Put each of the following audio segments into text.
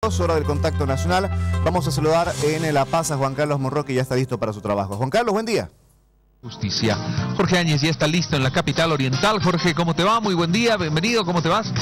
Hora del contacto nacional. Vamos a saludar en La Paz a Juan Carlos Monroy, que ya está listo para su trabajo. Juan Carlos, buen día. Justicia. Jorge Áñez ya está listo en la capital oriental. Jorge, ¿cómo te va? Muy buen día, bienvenido, ¿cómo te vas?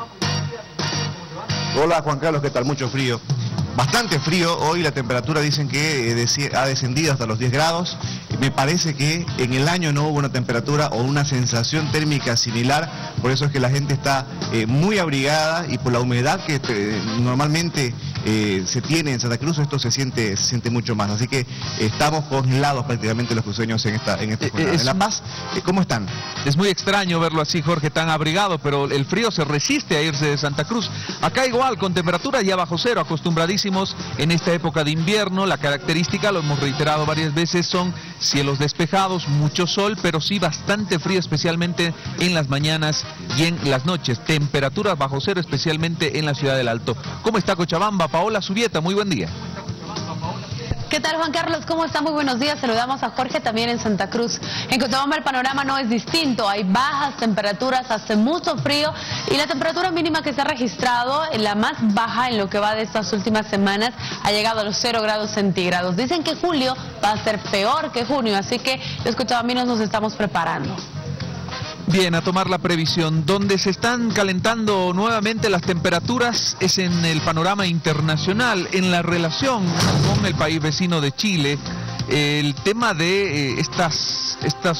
Hola Juan Carlos, ¿qué tal? Mucho frío. Bastante frío, hoy la temperatura dicen que ha descendido hasta los 10 grados. Me parece que en el año no hubo una temperatura o una sensación térmica similar, por eso es que la gente está muy abrigada y por la humedad que normalmente se tiene en Santa Cruz, esto se siente mucho más. Así que estamos congelados prácticamente los cruceños en esta jornada. En La Paz, ¿cómo están? Es muy extraño verlo así, Jorge, tan abrigado, pero el frío se resiste a irse de Santa Cruz. Acá igual, con temperaturas ya bajo cero, acostumbradísimos en esta época de invierno. La característica, lo hemos reiterado varias veces, son cielos despejados, mucho sol, pero sí bastante frío, especialmente en las mañanas y en las noches. Temperaturas bajo cero, especialmente en la ciudad del Alto. ¿Cómo está Cochabamba? Paola Subieta, muy buen día. ¿Qué tal, Juan Carlos? ¿Cómo está? Muy buenos días. Saludamos a Jorge también en Santa Cruz. En Cochabamba el panorama no es distinto. Hay bajas temperaturas, hace mucho frío y la temperatura mínima que se ha registrado, la más baja en lo que va de estas últimas semanas, ha llegado a los 0 grados centígrados. Dicen que julio va a ser peor que junio, así que los cochabambinos nos estamos preparando. Bien, a tomar la previsión. Donde se están calentando nuevamente las temperaturas es en el panorama internacional, en la relación con el país vecino de Chile. El tema de estas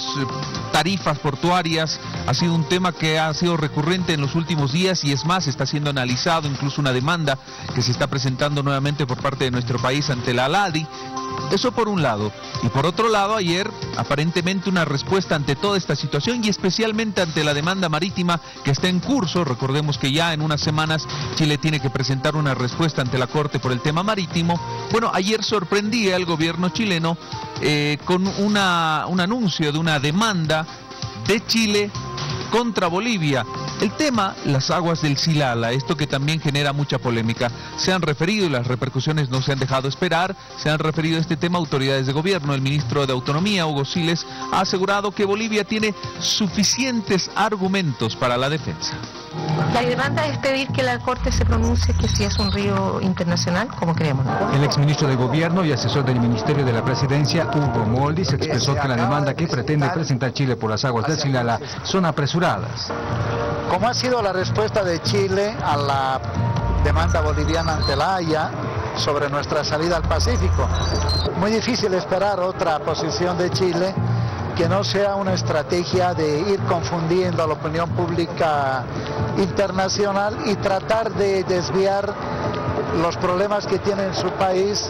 tarifas portuarias ha sido un tema que ha sido recurrente en los últimos días y es más, está siendo analizado, incluso una demanda que se está presentando nuevamente por parte de nuestro país ante la ALADI. Eso por un lado. Y por otro lado, ayer aparentemente una respuesta ante toda esta situación y especialmente ante la demanda marítima que está en curso. Recordemos que ya en unas semanas Chile tiene que presentar una respuesta ante la Corte por el tema marítimo. Bueno, ayer sorprendía el gobierno chileno con un anuncio de una demanda de Chile contra Bolivia. El tema, las aguas del Silala, esto que también genera mucha polémica. Se han referido y las repercusiones no se han dejado esperar, se han referido a este tema autoridades de gobierno. El ministro de Autonomía, Hugo Siles, ha asegurado que Bolivia tiene suficientes argumentos para la defensa. La demanda es pedir que la Corte se pronuncie que si es un río internacional, como creemos. El exministro de Gobierno y asesor del Ministerio de la Presidencia, Hugo Moldis, expresó que la demanda que pretende presentar Chile por las aguas del Silala son apresuradas. Como ha sido la respuesta de Chile a la demanda boliviana ante la Haya sobre nuestra salida al Pacífico, muy difícil esperar otra posición de Chile que no sea una estrategia de ir confundiendo a la opinión pública internacional y tratar de desviar los problemas que tiene en su país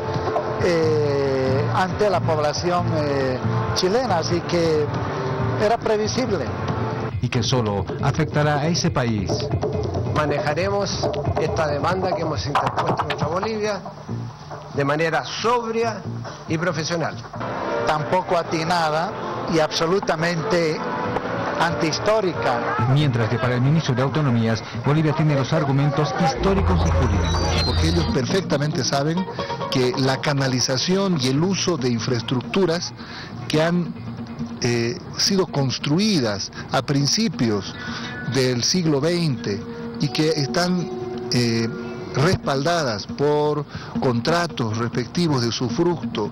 ante la población chilena, así que era previsible. Y que solo afectará a ese país. Manejaremos esta demanda que hemos interpuesto contra Bolivia de manera sobria y profesional. Tampoco atinada y absolutamente antihistórica. Mientras que para el ministro de Autonomías, Bolivia tiene los argumentos históricos y jurídicos. Porque ellos perfectamente saben que la canalización y el uso de infraestructuras que han sido construidas a principios del siglo XX y que están respaldadas por contratos respectivos de usufructo,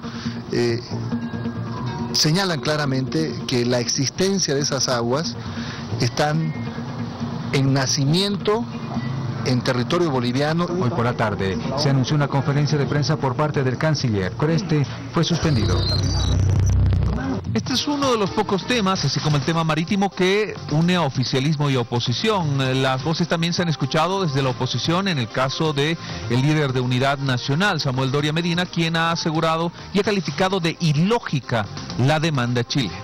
señalan claramente que la existencia de esas aguas están en nacimiento en territorio boliviano. Hoy por la tarde se anunció una conferencia de prensa por parte del canciller, pero este fue suspendido. Este es uno de los pocos temas, así como el tema marítimo, que une a oficialismo y oposición. Las voces también se han escuchado desde la oposición en el caso de el líder de Unidad Nacional, Samuel Doria Medina, quien ha asegurado y ha calificado de ilógica la demanda chilena.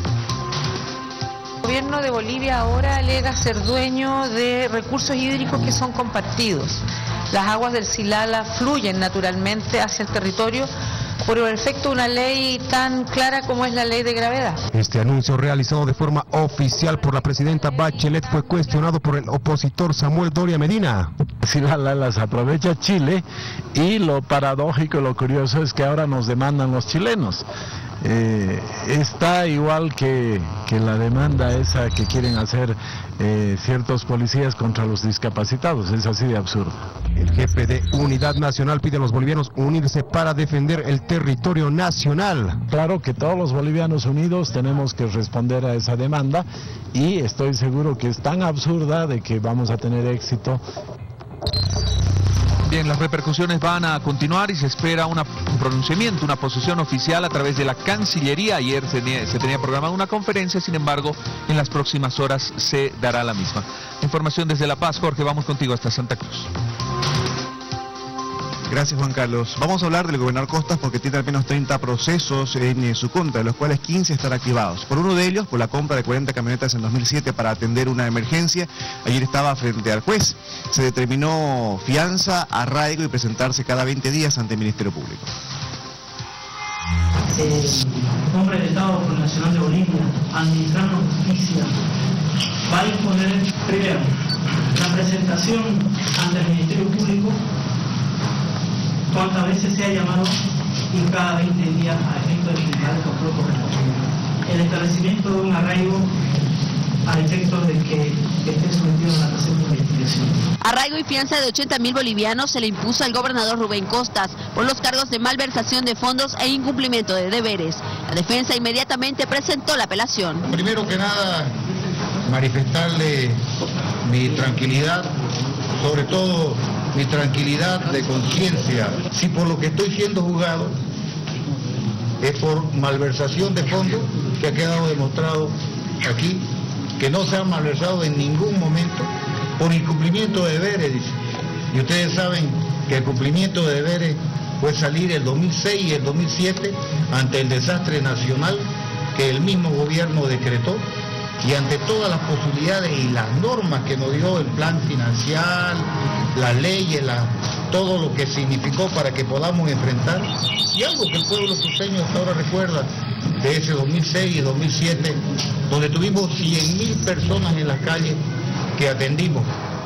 El gobierno de Bolivia ahora alega ser dueño de recursos hídricos que son compartidos. Las aguas del Silala fluyen naturalmente hacia el territorio por el efecto de una ley tan clara como es la ley de gravedad. Este anuncio realizado de forma oficial por la presidenta Bachelet fue cuestionado por el opositor Samuel Doria Medina. Silala las aprovecha Chile y lo paradójico, lo curioso es que ahora nos demandan los chilenos. está igual que la demanda esa que quieren hacer ciertos policías contra los discapacitados. Es así de absurdo. El jefe de Unidad Nacional pide a los bolivianos unirse para defender el territorio nacional. Claro que todos los bolivianos unidos tenemos que responder a esa demanda y estoy seguro que es tan absurda de que vamos a tener éxito. Bien, las repercusiones van a continuar y se espera un pronunciamiento, una posición oficial a través de la Cancillería. Ayer se tenía programada una conferencia, sin embargo, en las próximas horas se dará la misma. Información desde La Paz. Jorge, vamos contigo hasta Santa Cruz. Gracias, Juan Carlos. Vamos a hablar del gobernador Costas porque tiene al menos 30 procesos en su contra, de los cuales 15 están activados. Por uno de ellos, por la compra de 40 camionetas en 2007 para atender una emergencia, ayer estaba frente al juez. Se determinó fianza, arraigo y presentarse cada 20 días ante el Ministerio Público. Nombre del Estado Nacional de Bolivia, administrando justicia, va a imponer primero la presentación ante el Ministerio Público cuántas veces se ha llamado y cada 20 días a efecto de presentar el control correspondiente. El establecimiento de un arraigo a efectos de que esté sometido a la presente investigación. Arraigo y fianza de 80.000 bolivianos se le impuso al gobernador Rubén Costas por los cargos de malversación de fondos e incumplimiento de deberes. La defensa inmediatamente presentó la apelación. Primero que nada, manifestarle mi tranquilidad, sobre todo mi tranquilidad de conciencia. Si por lo que estoy siendo juzgado es por malversación de fondos, que ha quedado demostrado aquí, que no se ha malversado en ningún momento, por incumplimiento de deberes, dice. Y ustedes saben que el cumplimiento de deberes fue salir el 2006 y el 2007 ante el desastre nacional que el mismo gobierno decretó, y ante todas las posibilidades y las normas que nos dio el plan financiero, las leyes, todo lo que significó para que podamos enfrentar, y algo que el pueblo cruceño hasta ahora recuerda de ese 2006 y 2007, donde tuvimos 100.000 personas en las calles que atendimos.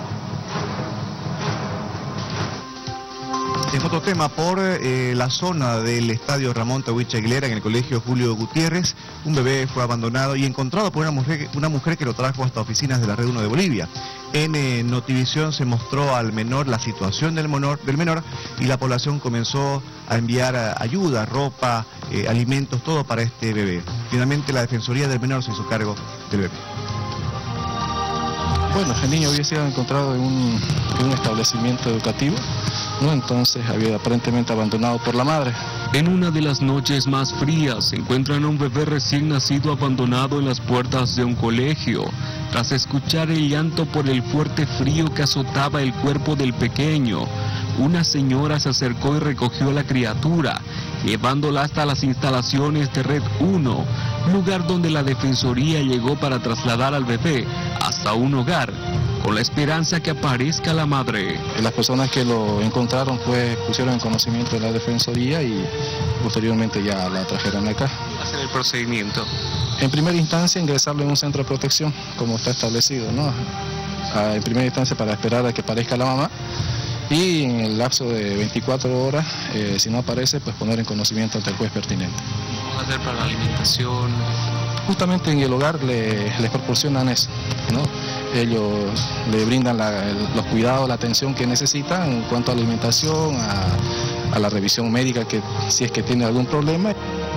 En otro tema, por la zona del estadio Ramón Tawich Aguilera, en el colegio Julio Gutiérrez, un bebé fue abandonado y encontrado por una mujer que lo trajo hasta oficinas de la Red 1 de Bolivia. En Notivisión se mostró al menor la situación del menor y la población comenzó a enviar ayuda, ropa, alimentos, todo para este bebé. Finalmente la Defensoría del Menor se hizo cargo del bebé. Bueno, el niño había sido encontrado en un establecimiento educativo, ¿no? Entonces había aparentemente abandonado por la madre. En una de las noches más frías se encuentran a un bebé recién nacido abandonado en las puertas de un colegio. Tras escuchar el llanto por el fuerte frío que azotaba el cuerpo del pequeño, una señora se acercó y recogió a la criatura, llevándola hasta las instalaciones de Red 1, lugar donde la Defensoría llegó para trasladar al bebé hasta un hogar, con la esperanza que aparezca la madre. Las personas que lo encontraron pusieron en conocimiento de la Defensoría y posteriormente ya la trajeron acá. ¿Hacer el procedimiento? En primera instancia ingresarlo en un centro de protección, como está establecido, ¿no? En primera instancia para esperar a que aparezca la mamá y en el lapso de 24 horas, si no aparece, pues poner en conocimiento ante el juez pertinente. ¿Cómo hacer para la alimentación? Justamente en el hogar les proporcionan eso, ¿no? Ellos le brindan los cuidados, la atención que necesitan en cuanto a la alimentación, a la revisión médica, que si es que tiene algún problema.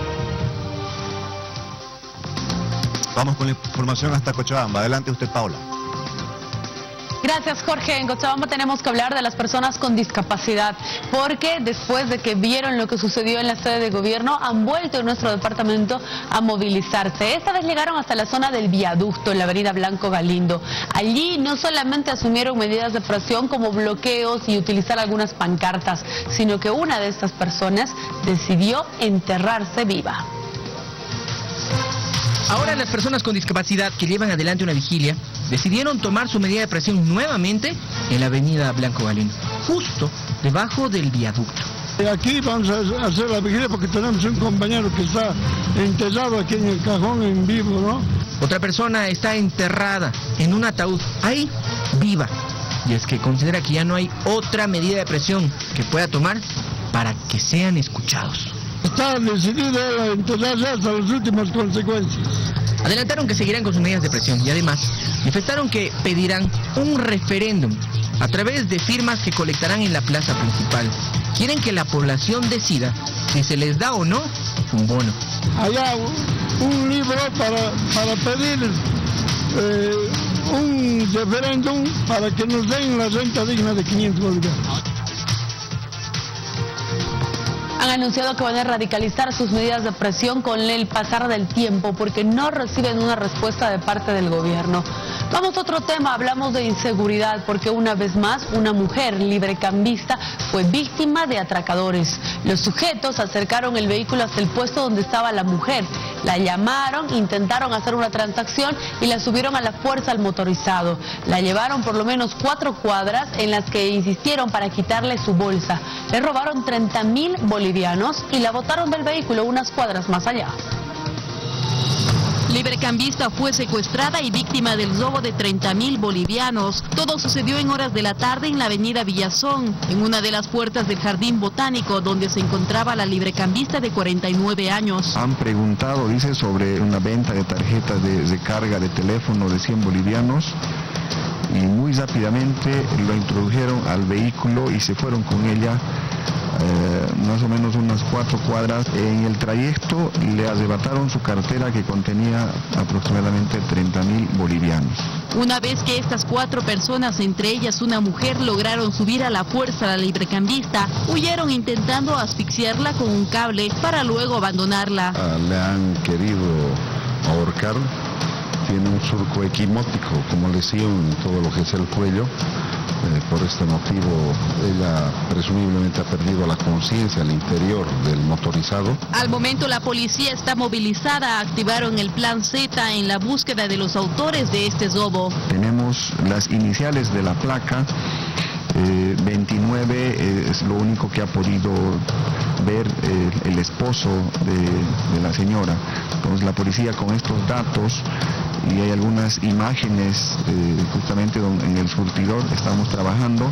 Vamos con la información hasta Cochabamba. Adelante usted, Paula. Gracias, Jorge. En Cochabamba tenemos que hablar de las personas con discapacidad, porque después de que vieron lo que sucedió en la sede de gobierno, han vuelto en nuestro departamento a movilizarse. Esta vez llegaron hasta la zona del viaducto, en la avenida Blanco Galindo. Allí no solamente asumieron medidas de presión como bloqueos y utilizar algunas pancartas, sino que una de estas personas decidió enterrarse viva. Ahora las personas con discapacidad que llevan adelante una vigilia decidieron tomar su medida de presión nuevamente en la avenida Blanco Galindo, justo debajo del viaducto. Aquí vamos a hacer la vigilia porque tenemos un compañero que está enterrado aquí en el cajón en vivo, ¿no? Otra persona está enterrada en un ataúd, ahí, viva. Y es que considera que ya no hay otra medida de presión que pueda tomar para que sean escuchados. está decidido a enterrarse hasta las últimas consecuencias. Adelantaron que seguirán con sus medidas de presión y además manifestaron que pedirán un referéndum a través de firmas que colectarán en la plaza principal. Quieren que la población decida si se les da o no un bono. Allá un libro para pedir un referéndum para que nos den la renta digna de 500 bolivianos. Han anunciado que van a radicalizar sus medidas de presión con el pasar del tiempo porque no reciben una respuesta de parte del gobierno. Vamos a otro tema, hablamos de inseguridad porque una vez más una mujer librecambista fue víctima de atracadores. Los sujetos acercaron el vehículo hasta el puesto donde estaba la mujer. La llamaron, intentaron hacer una transacción y la subieron a la fuerza al motorizado. La llevaron por lo menos 4 cuadras en las que insistieron para quitarle su bolsa. Le robaron 30.000 bolivianos y la botaron del vehículo unas cuadras más allá. Librecambista fue secuestrada y víctima del robo de 30.000 bolivianos. Todo sucedió en horas de la tarde en la avenida Villazón, en una de las puertas del Jardín Botánico, donde se encontraba la librecambista de 49 años. Han preguntado, dice, sobre una venta de tarjetas de recarga de teléfono de 100 bolivianos y muy rápidamente lo introdujeron al vehículo y se fueron con ella. Más o menos unas 4 cuadras. En el trayecto le arrebataron su cartera que contenía aproximadamente 30.000 bolivianos. Una vez que estas 4 personas, entre ellas una mujer, lograron subir a la fuerza a la librecambista, huyeron intentando asfixiarla con un cable para luego abandonarla. Le han querido ahorcar, tiene un surco equimótico como lesión en todo lo que es el cuello. Por este motivo ella presumiblemente ha perdido la conciencia al interior del motorizado. Al momento la policía está movilizada, activaron el plan Z en la búsqueda de los autores de este robo. Tenemos las iniciales de la placa, 29 es lo único que ha podido ver el esposo de la señora. Entonces la policía con estos datos y hay algunas imágenes justamente en el surtidor estamos trabajando.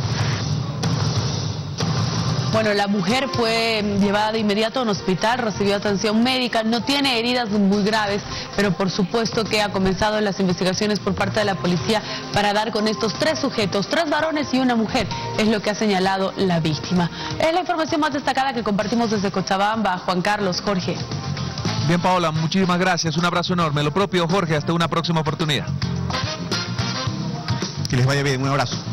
Bueno, la mujer fue llevada de inmediato a un hospital, recibió atención médica, no tiene heridas muy graves, pero por supuesto que ha comenzado las investigaciones por parte de la policía para dar con estos 3 sujetos, 3 varones y una mujer, es lo que ha señalado la víctima. Es la información más destacada que compartimos desde Cochabamba. Juan Carlos, Jorge. Bien, Paola, muchísimas gracias, un abrazo enorme. Lo propio, Jorge, hasta una próxima oportunidad. Que les vaya bien, un abrazo.